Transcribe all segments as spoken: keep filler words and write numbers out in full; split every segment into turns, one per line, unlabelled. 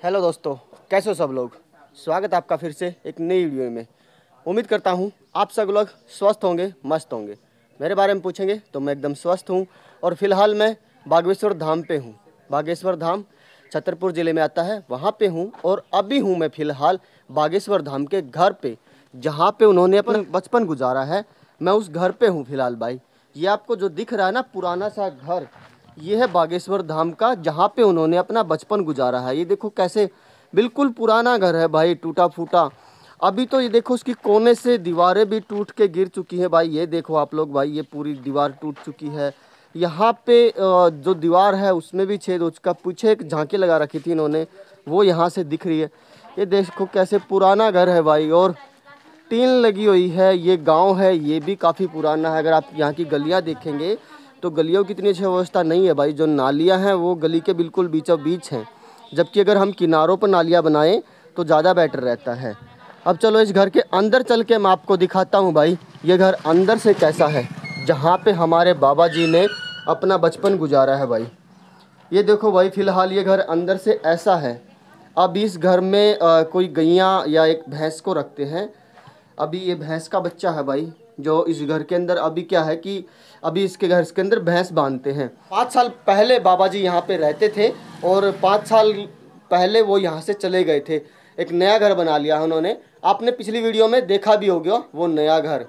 Hello दोस्तों, कैसे हो सब लोग। स्वागत है आपका फिर से एक नई वीडियो में। उम्मीद करता हूँ आप सब लोग स्वस्थ होंगे, मस्त होंगे। मेरे बारे में पूछेंगे तो मैं एकदम स्वस्थ हूँ और फिलहाल मैं बागेश्वर धाम पे हूँ। बागेश्वर धाम छतरपुर ज़िले में आता है, वहाँ पे हूँ। और अभी हूँ मैं फ़िलहाल बागेश्वर धाम के घर पे, जहाँ पे उन्होंने अपना बचपन गुजारा है। मैं उस घर पे हूँ फ़िलहाल भाई। ये आपको जो दिख रहा है ना पुराना सा घर, ये है बागेश्वर धाम का, जहाँ पे उन्होंने अपना बचपन गुजारा है। ये देखो कैसे बिल्कुल पुराना घर है भाई, टूटा फूटा। अभी तो ये देखो उसकी कोने से दीवारें भी टूट के गिर चुकी है भाई। ये देखो आप लोग भाई, ये पूरी दीवार टूट चुकी है। यहाँ पे जो दीवार है उसमें भी छेद, उसका पीछे एक झांकी लगा रखी थी इन्होंने, वो यहाँ से दिख रही है। ये देखो कैसे पुराना घर है भाई, और टीन लगी हुई है। ये गांव है, ये भी काफ़ी पुराना है। अगर आप यहाँ की गलियाँ देखेंगे तो गलियों की इतनी अच्छी व्यवस्था नहीं है भाई। जो नालियाँ हैं वो गली के बिल्कुल बीचों बीच हैं, जबकि अगर हम किनारों पर नालियाँ बनाएं तो ज़्यादा बेटर रहता है। अब चलो इस घर के अंदर चल के मैं आपको दिखाता हूँ भाई, ये घर अंदर से कैसा है, जहाँ पे हमारे बाबा जी ने अपना बचपन गुजारा है भाई। ये देखो भाई, फ़िलहाल ये घर अंदर से ऐसा है। अब इस घर में आ, कोई गैया या एक भैंस को रखते हैं। अभी ये भैंस का बच्चा है भाई, जो इस घर के अंदर अभी क्या है कि अभी इसके घर के अंदर भैंस बांधते हैं। पाँच साल पहले बाबा जी यहाँ पे रहते थे और पाँच साल पहले वो यहाँ से चले गए थे। एक नया घर बना लिया है उन्होंने। आपने पिछली वीडियो में देखा भी होगा वो नया घर।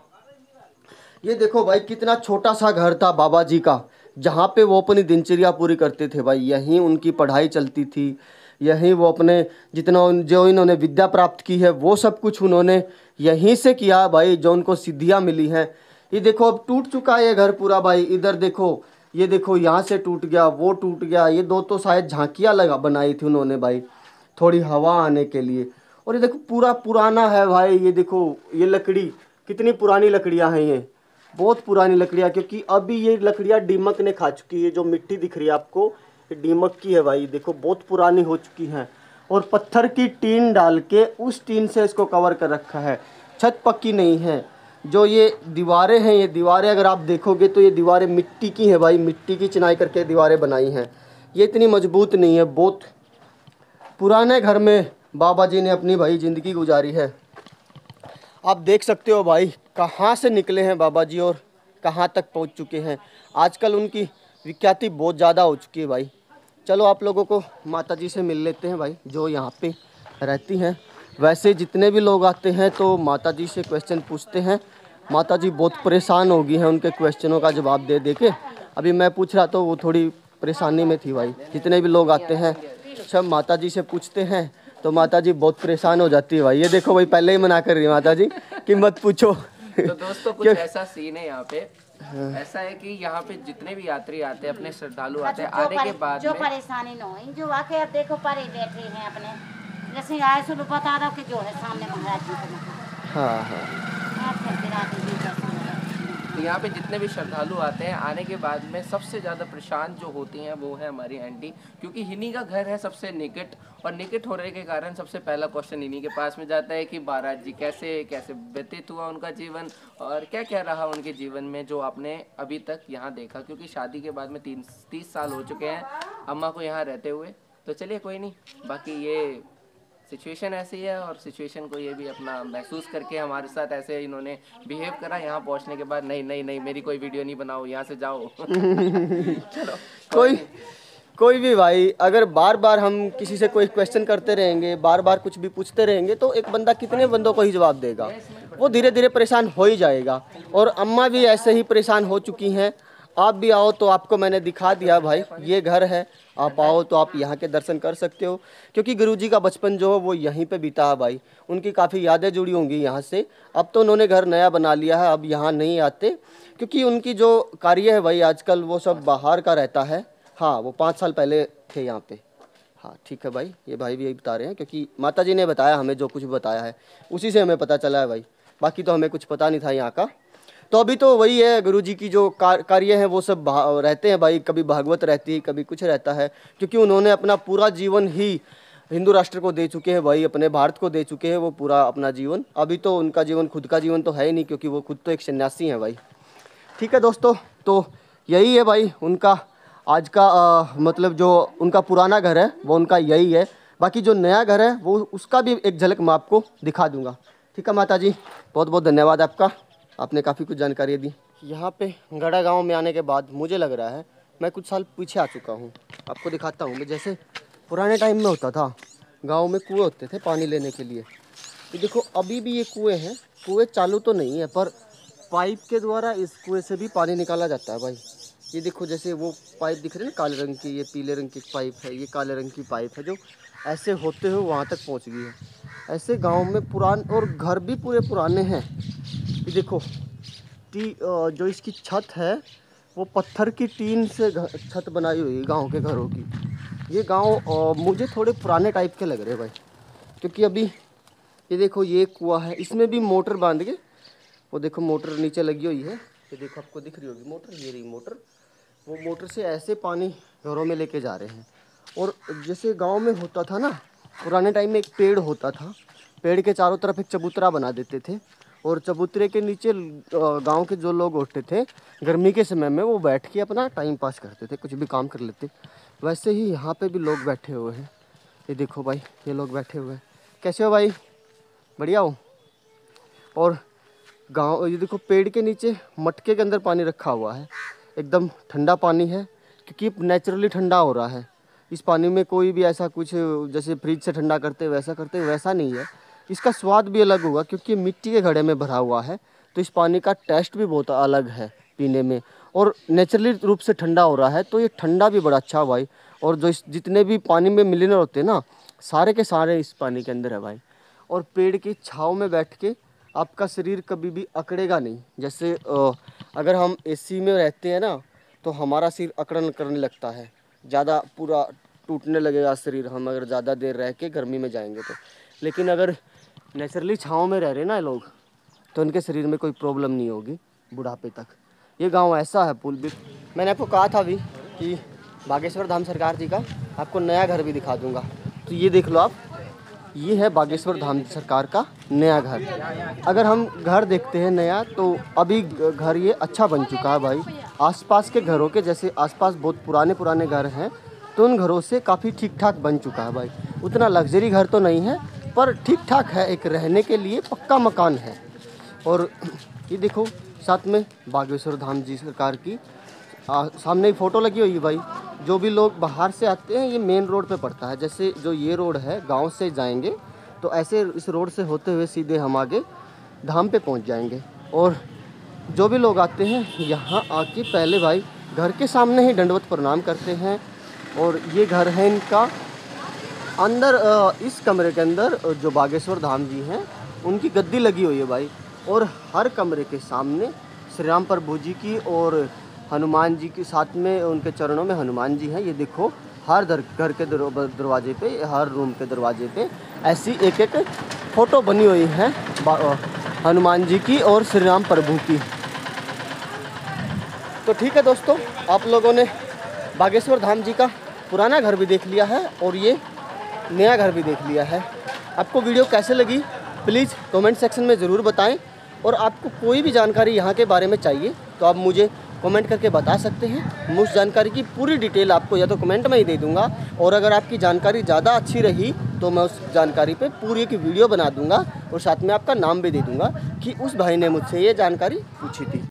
ये देखो भाई, कितना छोटा सा घर था बाबा जी का, जहाँ पे वो अपनी दिनचर्या पूरी करते थे भाई। यहीं उनकी पढ़ाई चलती थी, यहीं वो अपने जितना जो इन्होंने विद्या प्राप्त की है वो सब कुछ उन्होंने यहीं से किया भाई, जो उनको सिद्धियाँ मिली हैं। ये देखो अब टूट चुका है ये घर पूरा भाई। इधर देखो, ये देखो यहाँ से टूट गया, वो टूट गया। ये दो तो शायद झांकियाँ लगा बनाई थी उन्होंने भाई, थोड़ी हवा आने के लिए। और ये देखो पूरा पुराना है भाई। ये देखो ये लकड़ी, कितनी पुरानी लकड़ियाँ हैं ये, बहुत पुरानी लकड़ियाँ। क्योंकि अभी ये लकड़ियाँ दीमक ने खा चुकी है। जो मिट्टी दिख रही है आपको, ये दीमक की है भाई। देखो बहुत पुरानी हो चुकी हैं। और पत्थर की टीन डाल के उस टीन से इसको कवर कर रखा है, छत पक्की नहीं है। जो ये दीवारें हैं, ये दीवारें अगर आप देखोगे तो ये दीवारें मिट्टी की हैं भाई, मिट्टी की चिनाई करके दीवारें बनाई हैं। ये इतनी मजबूत नहीं है। बहुत पुराने घर में बाबा जी ने अपनी भाई ज़िंदगी गुजारी है। आप देख सकते हो भाई, कहाँ से निकले हैं बाबा जी और कहाँ तक पहुँच चुके हैं। आजकल उनकी विख्याति बहुत ज़्यादा हो चुकी है भाई। चलो आप लोगों को माता जी से मिल लेते हैं भाई, जो यहाँ पे रहती हैं। वैसे जितने भी लोग आते हैं तो माता जी से क्वेश्चन पूछते हैं। माता जी बहुत परेशान हो गई हैं उनके क्वेश्चनों का जवाब दे दे के। अभी मैं पूछ रहा तो वो थोड़ी परेशानी में थी भाई। जितने भी लोग आते हैं सब माता जी से पूछते हैं तो माता जी बहुत परेशान हो जाती है भाई। ये देखो भाई, पहले ही मना कर रही है माता जी कि मत पूछो।
तो दोस्तों कुछ ऐसा सीन है यहाँ पे। ऐसा है कि यहाँ पे जितने भी यात्री आते हैं, अपने श्रद्धालु आते हैं, आने के बाद
जो परेशानी न हो, जो वाकई अब देखो परे बैठे हैं अपने, जैसे आए शुरू बता दो कि जो है सामने महाराज जी को। हाँ हाँ
तो यहाँ पे जितने भी श्रद्धालु आते हैं, आने के बाद में सबसे ज़्यादा परेशान जो होती हैं वो है हमारी आंटी, क्योंकि इन्हीं का घर है सबसे निकट। और निकट होने के कारण सबसे पहला क्वेश्चन इन्हीं के पास में जाता है कि महाराज जी कैसे कैसे व्यतीत हुआ उनका जीवन, और क्या क्या रहा उनके जीवन में जो आपने अभी तक यहाँ देखा। क्योंकि शादी के बाद में तीन तीस साल हो चुके हैं अम्मा को यहाँ रहते हुए। तो चलिए कोई नहीं, बाकी ये सिचुएशन ऐसी है और सिचुएशन को ये भी अपना महसूस करके हमारे साथ ऐसे इन्होंने बिहेव करा। यहाँ पहुँचने के बाद नहीं नहीं नहीं मेरी कोई वीडियो नहीं बनाओ, यहाँ से जाओ। चलो
कोई कोई भी भाई, अगर बार बार हम किसी से कोई क्वेश्चन करते रहेंगे, बार बार कुछ भी पूछते रहेंगे, तो एक बंदा कितने बंदों को ही जवाब देगा। वो धीरे धीरे परेशान हो ही जाएगा। और अम्मा भी ऐसे ही परेशान हो चुकी हैं। आप भी आओ तो आपको मैंने दिखा दिया भाई, ये घर है। आप आओ तो आप यहाँ के दर्शन कर सकते हो, क्योंकि गुरुजी का बचपन जो है वो यहीं पे बीता है भाई। उनकी काफ़ी यादें जुड़ी होंगी यहाँ से। अब तो उन्होंने घर नया बना लिया है, अब यहाँ नहीं आते, क्योंकि उनकी जो कार्य है भाई आजकल वो सब बाहर का रहता है। हाँ, वो पाँच साल पहले थे यहाँ पे। हाँ ठीक है भाई, ये भाई भी यही बता रहे हैं, क्योंकि माता जी ने बताया हमें, जो कुछ बताया है उसी से हमें पता चला है भाई। बाकी तो हमें कुछ पता नहीं था यहाँ का। तो अभी तो वही है, गुरुजी की जो कार्य है वो सब रहते हैं भाई। कभी भागवत रहती है, कभी कुछ रहता है, क्योंकि उन्होंने अपना पूरा जीवन ही हिंदू राष्ट्र को दे चुके हैं भाई, अपने भारत को दे चुके हैं वो पूरा अपना जीवन। अभी तो उनका जीवन खुद का जीवन तो है ही नहीं, क्योंकि वो खुद तो एक सन्यासी हैं भाई। ठीक है दोस्तों, तो यही है भाई उनका आज का आ, मतलब जो उनका पुराना घर है वो उनका यही है। बाकी जो नया घर है वो उसका भी एक झलक मैं आपको दिखा दूंगा। ठीक है माता जी, बहुत बहुत धन्यवाद आपका, आपने काफ़ी कुछ जानकारी दी। यहाँ पे गड़ा गांव में आने के बाद मुझे लग रहा है मैं कुछ साल पीछे आ चुका हूँ। आपको दिखाता हूँ मैं, जैसे पुराने टाइम में होता था गांव में कुएं होते थे पानी लेने के लिए। तो देखो अभी भी ये कुएं हैं, कुएं चालू तो नहीं है पर पाइप के द्वारा इस कुएं से भी पानी निकाला जाता है भाई। ये देखो जैसे वो पाइप दिख रहे हैं ना काले रंग की, ये पीले रंग की पाइप है, ये काले रंग की पाइप है जो ऐसे होते हुए वहाँ तक पहुँच गई है। ऐसे गांव में पुरान और घर भी पूरे पुराने हैं। ये देखो टी जो इसकी छत है वो पत्थर की टीन से छत बनाई हुई है गांव के घरों की। ये गांव मुझे थोड़े पुराने टाइप के लग रहे हैं भाई, क्योंकि अभी ये देखो ये कुआं है, इसमें भी मोटर बांध के, वो देखो मोटर नीचे लगी हुई है, ये देखो आपको दिख रही होगी मोटर, ये रही मोटर। वो मोटर से ऐसे पानी घरों में लेके जा रहे हैं। और जैसे गांव में होता था ना पुराने टाइम में, एक पेड़ होता था, पेड़ के चारों तरफ एक चबूतरा बना देते थे और चबूतरे के नीचे गांव के जो लोग होते थे गर्मी के समय में वो बैठ के अपना टाइम पास करते थे, कुछ भी काम कर लेते। वैसे ही यहाँ पे भी लोग बैठे हुए हैं। ये देखो भाई ये लोग बैठे हुए हैं। कैसे हो भाई? बढ़िया हो? और गांव ये देखो पेड़ के नीचे मटके के अंदर पानी रखा हुआ है, एकदम ठंडा पानी है क्योंकि नेचुरली ठंडा हो रहा है। इस पानी में कोई भी ऐसा कुछ जैसे फ्रिज से ठंडा करते वैसा करते वैसा नहीं है। इसका स्वाद भी अलग होगा क्योंकि मिट्टी के घड़े में भरा हुआ है, तो इस पानी का टेस्ट भी बहुत अलग है पीने में। और नेचुरली रूप से ठंडा हो रहा है तो ये ठंडा भी बड़ा अच्छा भाई। और जो इस जितने भी पानी में मिनरल होते हैं ना सारे के सारे इस पानी के अंदर है भाई। और पेड़ की छाँव में बैठ के आपका शरीर कभी भी अकड़ेगा नहीं। जैसे अगर हम एसी में रहते हैं ना तो हमारा शरीर अकड़न करने लगता है, ज़्यादा पूरा टूटने लगेगा शरीर हम अगर ज़्यादा देर रह के गर्मी में जाएंगे तो। लेकिन अगर नेचुरली छाँव में रह रहे ना लोग तो उनके शरीर में कोई प्रॉब्लम नहीं होगी बुढ़ापे तक। ये गांव ऐसा है पुल भी। मैंने आपको कहा था अभी कि बागेश्वर धाम सरकार जी का आपको नया घर भी दिखा दूंगा। तो ये देख लो आप, ये है बागेश्वर धाम सरकार का नया घर। अगर हम घर देखते हैं नया तो अभी घर ये अच्छा बन चुका है भाई। आसपास के घरों के जैसे आसपास बहुत पुराने पुराने घर हैं तो उन घरों से काफ़ी ठीक ठाक बन चुका है भाई। उतना लग्जरी घर तो नहीं है पर ठीक ठाक है, एक रहने के लिए पक्का मकान है। और ये देखो साथ में बागेश्वर धाम जी सरकार की आ, सामने ही फ़ोटो लगी हुई है भाई। जो भी लोग बाहर से आते हैं ये मेन रोड पे पड़ता है। जैसे जो ये रोड है गांव से जाएंगे तो ऐसे इस रोड से होते हुए सीधे हम आगे धाम पे पहुंच जाएंगे। और जो भी लोग आते हैं यहाँ आके पहले भाई घर के सामने ही दंडवत प्रणाम करते हैं। और ये घर है इनका। अंदर इस कमरे के अंदर जो बागेश्वर धाम जी हैं उनकी गद्दी लगी हुई है भाई। और हर कमरे के सामने श्री राम प्रभु जी की और हनुमान जी के साथ में उनके चरणों में हनुमान जी हैं। ये देखो हर दर घर के दरवाजे पे, हर रूम के दरवाजे पे ऐसी एक एक फ़ोटो बनी हुई है हनुमान जी की और श्री राम प्रभु की। तो ठीक है दोस्तों, आप लोगों ने बागेश्वर धाम जी का पुराना घर भी देख लिया है और ये नया घर भी देख लिया है। आपको वीडियो कैसे लगी प्लीज़ कमेंट सेक्शन में ज़रूर बताएं। और आपको कोई भी जानकारी यहाँ के बारे में चाहिए तो आप मुझे कमेंट करके बता सकते हैं। मैं उस जानकारी की पूरी डिटेल आपको या तो कमेंट में ही दे दूंगा, और अगर आपकी जानकारी ज़्यादा अच्छी रही तो मैं उस जानकारी पे पूरी एक वीडियो बना दूंगा और साथ में आपका नाम भी दे दूंगा कि उस भाई ने मुझसे ये जानकारी पूछी थी।